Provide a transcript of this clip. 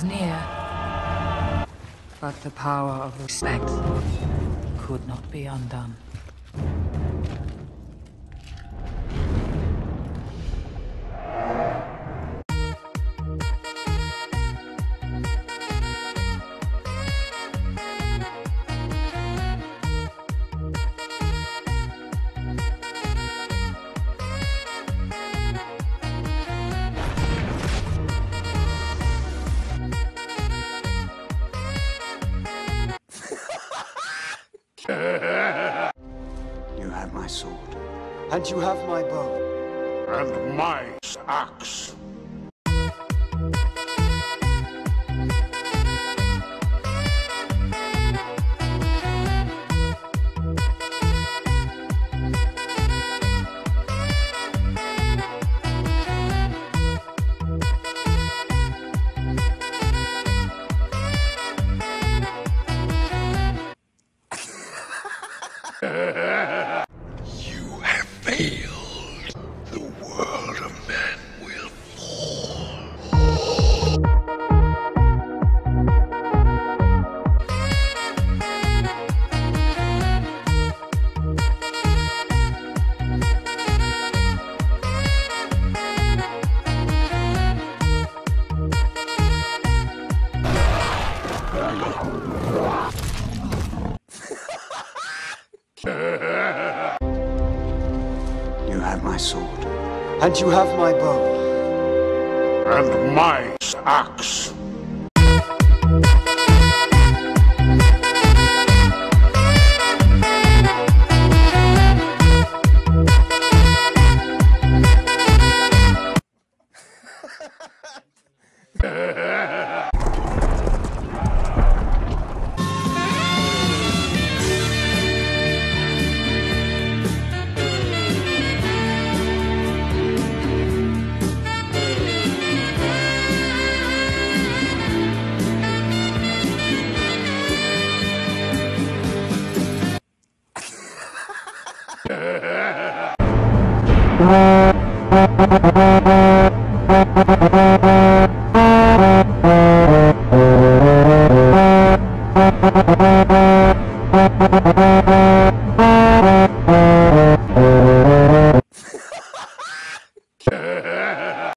near. But the power of respect could not be undone. You have my sword. And you have my bow. And my axe. You have failed. The world of men will You have my sword. And you have my bow. and my axe.